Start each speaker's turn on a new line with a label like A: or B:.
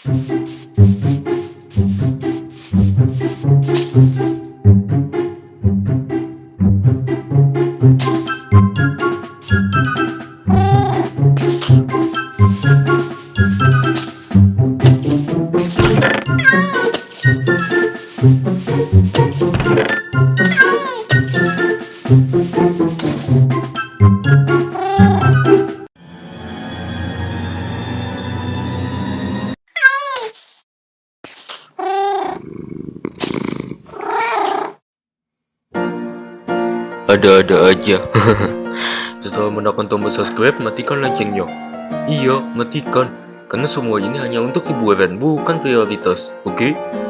A: Ada-ada aja. Setelah menekan tombol subscribe, matikan loncengnya. Iya, matikan. Karena semua ini hanya untuk hiburan, bukan prioritas. Oke?